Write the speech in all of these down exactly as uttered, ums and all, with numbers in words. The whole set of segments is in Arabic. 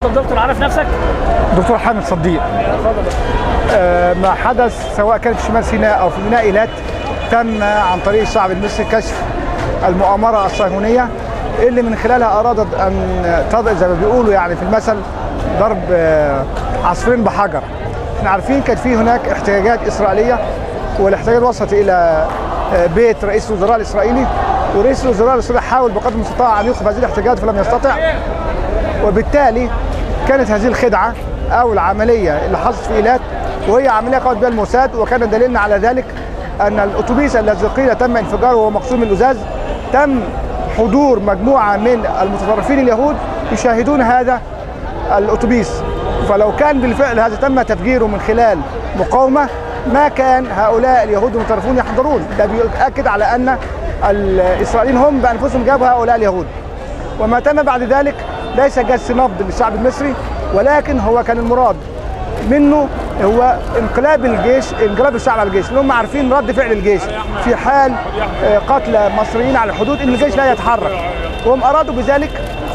اتفضل دكتور، عارف نفسك؟ دكتور حامد صديق. آه ما حدث سواء كان في شمال سيناء او في ميناء ايلات تم عن طريق الشعب المصري كشف المؤامره الصهيونيه اللي من خلالها ارادت ان تضع زي ما بيقولوا يعني في المثل ضرب آه عصفورين بحجر. احنا عارفين كان في هناك احتجاجات اسرائيليه، والاحتجاج وصلت الى آه بيت رئيس الوزراء الاسرائيلي، ورئيس الوزراء الاسرائيلي حاول بقدر المستطاع ان يوقف هذه الاحتجاجات فلم يستطع، وبالتالي كانت هذه الخدعه او العمليه اللي حصلت في ايلات وهي عمليه قامت بها الموساد، وكان دليلنا على ذلك ان الاتوبيس الذي قيل تم انفجاره وهو مقسوم من الازاز تم حضور مجموعه من المتطرفين اليهود يشاهدون هذا الاتوبيس، فلو كان بالفعل هذا تم تفجيره من خلال مقاومه ما كان هؤلاء اليهود المتطرفون يحضرون. ده بيؤكد على ان الاسرائيليين هم بانفسهم جابوا هؤلاء اليهود. وما تم بعد ذلك ليس جس نبض للشعب المصري، ولكن هو كان المراد منه هو انقلاب الجيش، انقلاب الشعب على الجيش، لان هم عارفين رد فعل الجيش في حال قتل مصريين على الحدود ان الجيش لا يتحرك، وهم ارادوا بذلك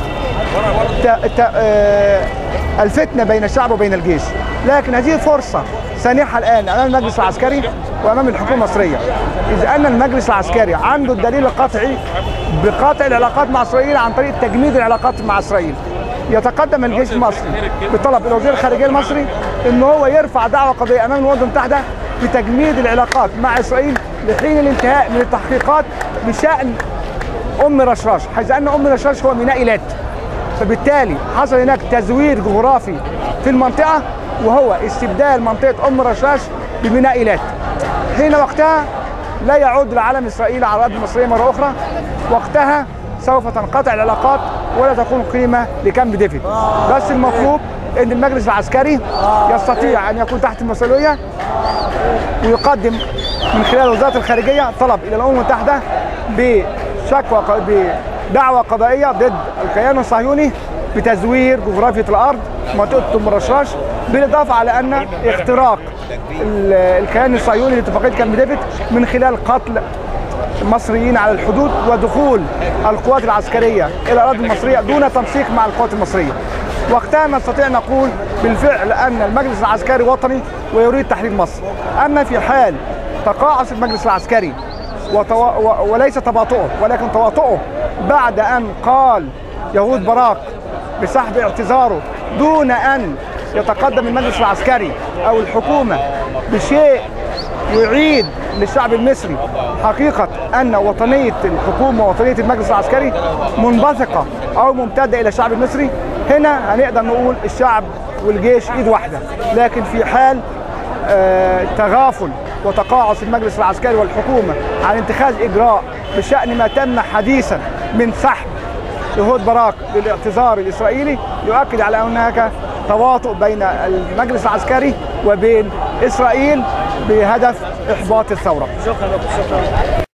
الفتنه بين الشعب وبين الجيش. لكن هذه فرصه سانحه الان امام المجلس العسكري وامام الحكومه المصريه، اذ ان المجلس العسكري عنده الدليل القطعي بقطع العلاقات مع اسرائيل عن طريق تجميد العلاقات مع اسرائيل. يتقدم الجيش المصري بطلب الى وزير الخارجيه المصري ان هو يرفع دعوى قضائيه امام الامم المتحده بتجميد العلاقات مع اسرائيل لحين الانتهاء من التحقيقات بشان ام رشراش، حيث ان ام رشراش هو ميناء ايلات. فبالتالي حصل هناك تزوير جغرافي في المنطقه، وهو استبدال منطقه ام رشراش بميناء ايلات. حين وقتها لا يعود لعلم اسرائيل على الارض المصريه مره اخرى، وقتها سوف تنقطع العلاقات ولا تكون قيمه لكامب ديفيد. بس المطلوب ان المجلس العسكري يستطيع ان يكون تحت المسؤوليه ويقدم من خلال وزاره الخارجيه طلب الى الامم المتحده بشكوى بدعوى قضائيه ضد الكيان الصهيوني بتزوير جغرافيه الارض منطقه ام رشاش، بالاضافه على ان اختراق الكيان الصهيوني لاتفاقيه كامب ديفيد من خلال قتل مصريين على الحدود ودخول القوات العسكريه الى الاراضي المصريه دون تنسيق مع القوات المصريه. وقتها نستطيع نقول بالفعل ان المجلس العسكري وطني ويريد تحرير مصر. اما في حال تقاعس المجلس العسكري وتو... وليس تباطؤه ولكن تواطؤه بعد ان قال يهود براك بسحب اعتذاره دون ان يتقدم المجلس العسكري او الحكومه بشيء يعيد للشعب المصري حقيقة أن وطنية الحكومة ووطنية المجلس العسكري منبثقة أو ممتدة إلى الشعب المصري، هنا هنقدر نقول الشعب والجيش إيد واحدة. لكن في حال آه تغافل وتقاعس المجلس العسكري والحكومة عن اتخاذ إجراء بشأن ما تم حديثا من سحب يهود براك للاعتذار الإسرائيلي، يؤكد على هناك تواطؤ بين المجلس العسكري وبين إسرائيل بهدف إحباط الثورة. شكرا.